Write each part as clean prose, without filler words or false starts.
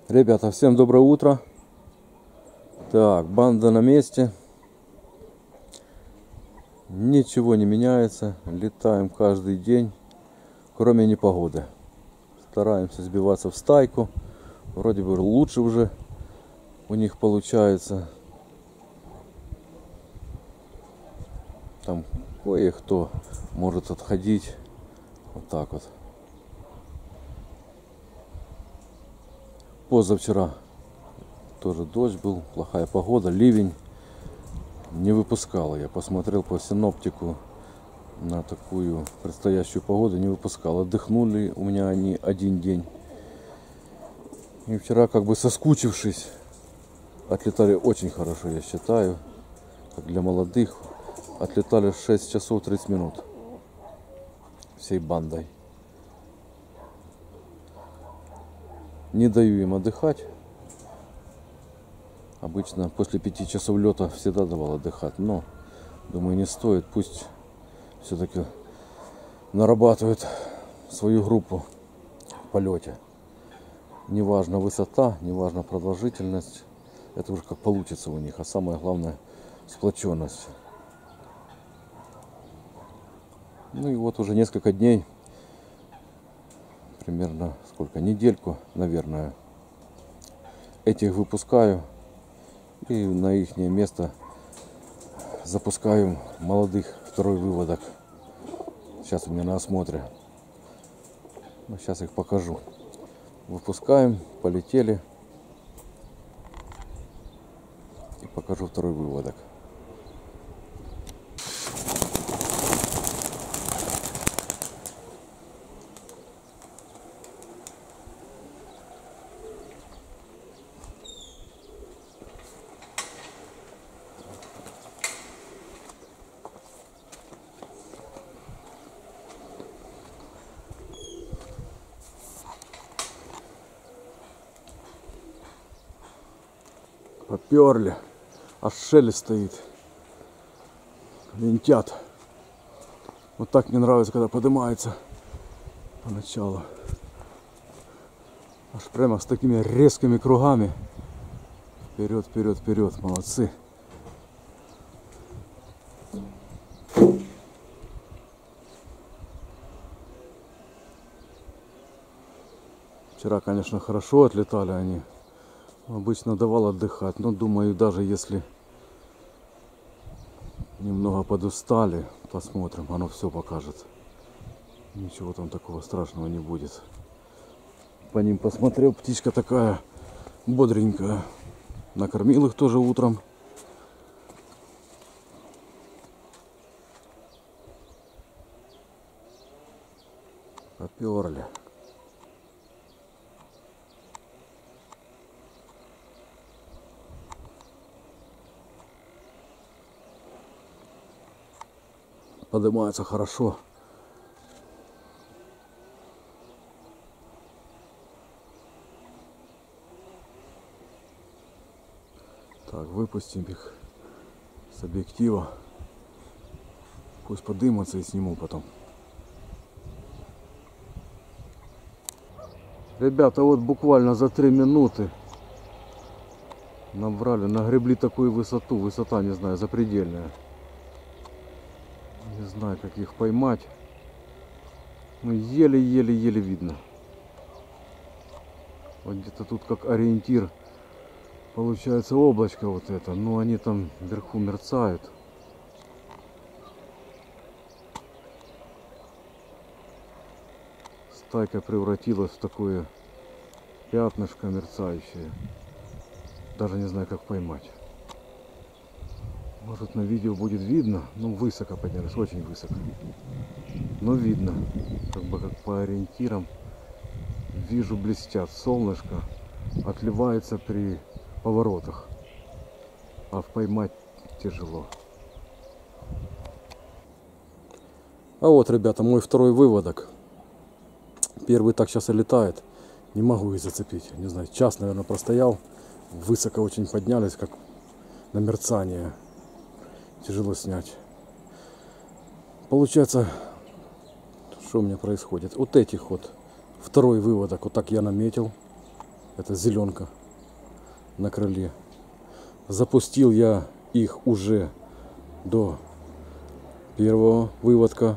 Ребята, всем доброе утро. Так, банда на месте. Ничего не меняется. Летаем каждый день, кроме непогоды. Стараемся сбиваться в стайку. Вроде бы лучше уже у них получается. Там кое-кто может отходить. Вот так вот. Позавчера тоже дождь был, плохая погода, ливень. Не выпускала. Я посмотрел по синоптику на такую предстоящую погоду, не выпускал. Отдохнули у меня они один день. И вчера, как бы соскучившись, отлетали очень хорошо, я считаю. Как для молодых. Отлетали 6 часов 30 минут. Всей бандой. Не даю им отдыхать. Обычно после 5 часов лета всегда давал отдыхать. Но, думаю, не стоит. Пусть все-таки нарабатывают свою группу в полете. Неважно высота, неважно продолжительность. Это уже как получится у них. А самое главное сплоченность. Ну и вот уже несколько дней. Примерно сколько? Недельку, наверное. Этих выпускаю. И на их место запускаю молодых, второй выводок. Сейчас у меня на осмотре. Сейчас их покажу. Выпускаем, полетели. И покажу второй выводок. Поперли, аж шелест стоит, лентят. Вот так мне нравится, когда поднимается поначалу. Аж прямо с такими резкими кругами. Вперед, вперед, вперед, молодцы. Вчера, конечно, хорошо отлетали они. Обычно давал отдыхать, но думаю, даже если немного подустали, посмотрим, оно все покажет. Ничего там такого страшного не будет. По ним посмотрел, птичка такая бодренькая. Накормил их тоже утром. Поперли. Поднимается хорошо. Так, выпустим их с объектива. Пусть подымутся и сниму потом. Ребята, вот буквально за 3 минуты набрали, нагребли такую высоту. Высота, не знаю, запредельная. Не знаю, как их поймать. Ну, еле-еле-еле видно. Вот где-то тут как ориентир. Получается облачко вот это. Но они там вверху мерцают. Стайка превратилась в такое пятнышко мерцающее. Даже не знаю, как поймать. Может, на видео будет видно, ну высоко поднялись, очень высоко. Но видно, как бы как по ориентирам. Вижу, блестят, солнышко отливается при поворотах. А поймать тяжело. А вот, ребята, мой второй выводок. Первый так сейчас и летает. Не могу их зацепить. Не знаю, час, наверное, простоял. Высоко очень поднялись, как на мерцание. Тяжело снять. Получается, что у меня происходит? Вот этих вот, второй выводок, вот так я наметил. Это зеленка на крыле. Запустил я их уже до первого выводка.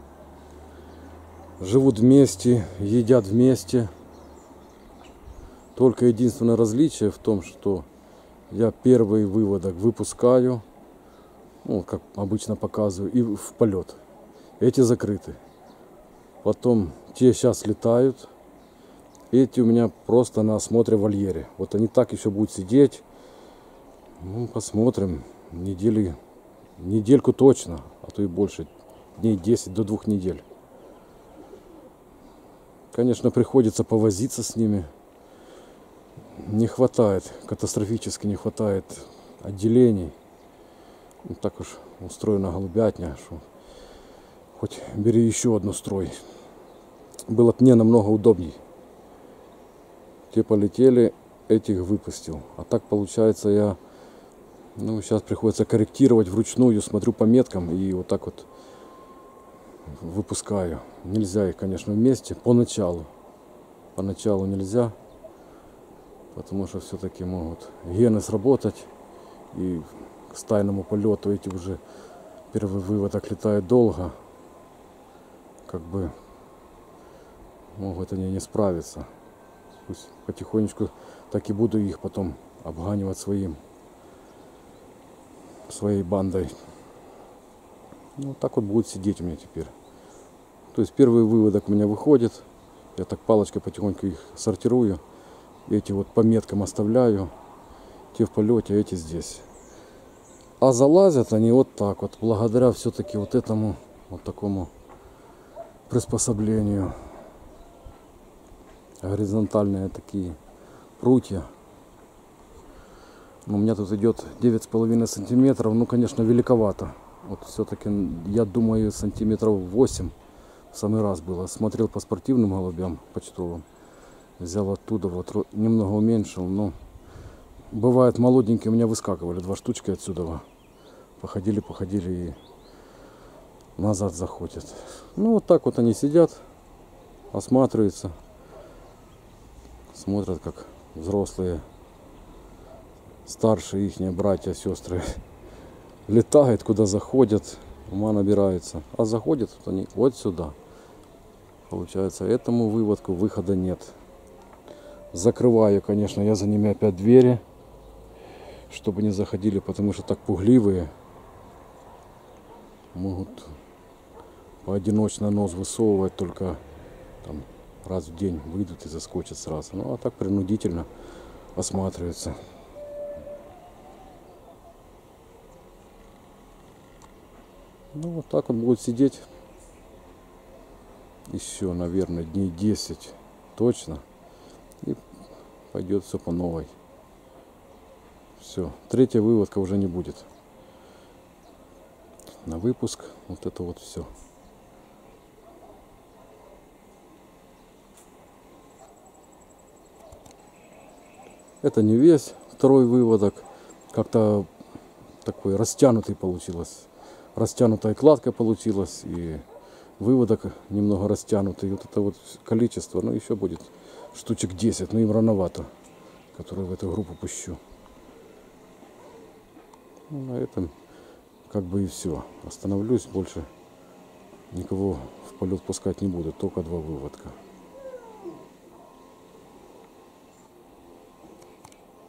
Живут вместе, едят вместе. Только единственное различие в том, что я первый выводок выпускаю, ну, как обычно показываю, и в полет. Эти закрыты. Потом те сейчас летают. Эти у меня просто на осмотре в вольере. Вот они так еще будут сидеть. Ну, посмотрим. Недельку точно, а то и больше. Дней 10 до 2 недель. Конечно, приходится повозиться с ними. Не хватает, катастрофически не хватает отделений. Ну, так уж устроена голубятня, что хоть бери еще одну строй. Было бы мне намного удобней. Те полетели, этих выпустил. А так получается я, ну, сейчас приходится корректировать вручную, смотрю по меткам и вот так вот выпускаю. Нельзя их, конечно, вместе поначалу. Поначалу нельзя, потому что все-таки могут гены сработать. И к стайному полету эти уже первый выводок летает долго. Как бы могут они не справиться. Пусть потихонечку так и буду их потом обганивать своей бандой. Ну, так вот будет сидеть у меня теперь. То есть первый выводок у меня выходит. Я так палочкой потихоньку их сортирую. Эти вот по меткам оставляю. Те в полете, а эти здесь. А залазят они вот так вот. Благодаря все-таки вот этому, вот такому приспособлению. Горизонтальные такие прутья. У меня тут идет 9,5 сантиметров. Ну, конечно, великовато. Вот все-таки, я думаю, сантиметров 8 в самый раз было. Смотрел по спортивным голубям почтовым. Взял оттуда, вот немного уменьшил. Но бывает, молоденькие у меня выскакивали. 2 штучки отсюда. Походили и назад заходят. Ну, вот так вот они сидят, осматриваются. Смотрят, как взрослые, старшие ихние братья, сестры летают, куда заходят, ума набираются. А заходят вот они вот сюда. Получается, этому выводку выхода нет. Закрываю, конечно, я за ними опять двери, чтобы не заходили, потому что так пугливые. Могут поодиночно нос высовывать, только там раз в день выйдут и заскочат сразу. Ну, а так принудительно осматриваются. Ну, вот так он будет сидеть еще, наверное, дней 10 точно. И пойдет все по новой. Все, третья выводка уже не будет. На выпуск вот это вот все. Это не весь второй выводок. Как-то такой растянутый получилось. Растянутая кладка получилась. И выводок немного растянутый. Вот это вот количество. Ну, еще будет штучек 10. Но им рановато. Которые в эту группу пущу. Ну, на этом как бы и все. Остановлюсь. Больше никого в полет пускать не буду. Только 2 выводка.